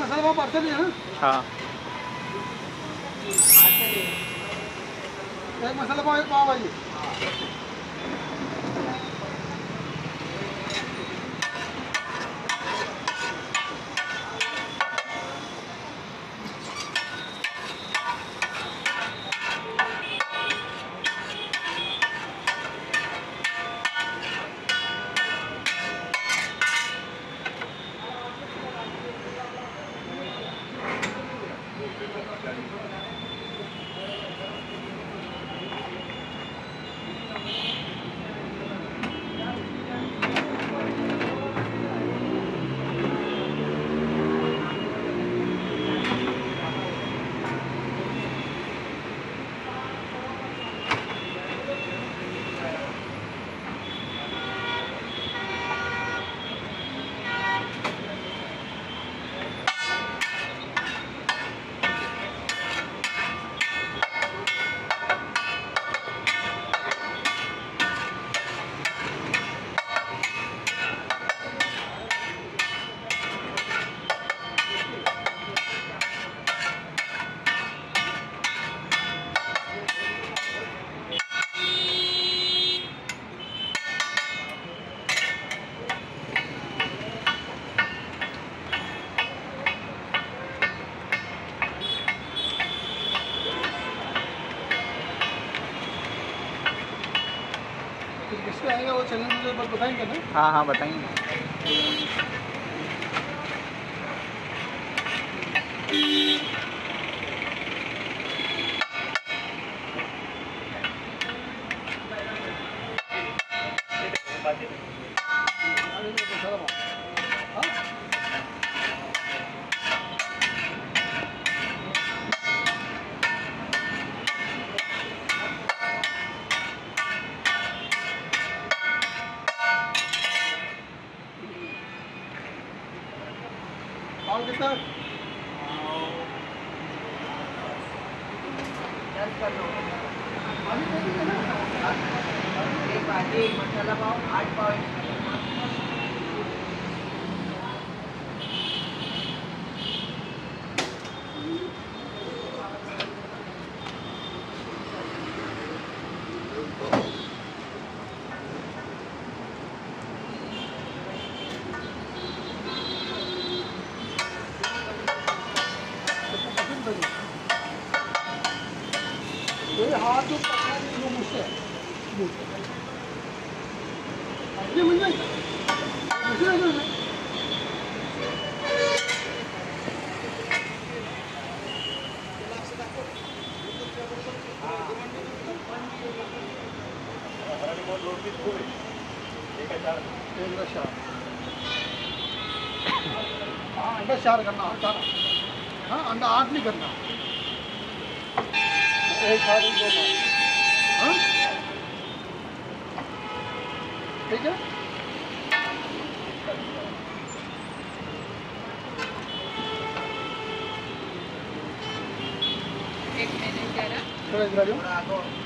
मसाला पाव parcel है ना? हाँ। एक मसाला पाव एक पाव भाजी। किससे आएगा वो चैनल मुझे बस बताएंगे ना? हाँ हाँ बताएंगे। और कितना? 10 कर लो। एक भाजी, एक मसाला पाव, 8 पाव। ये हाथ जो पकड़ा है वो मुझसे ये मुझे अंडा 4 करना। हाँ अंडा 8 नहीं करना। एक खा रही 2 खा। हाँ ठीक है। एक मैंने करा थोड़ा इधर आ जाओ। थोड़ा आगे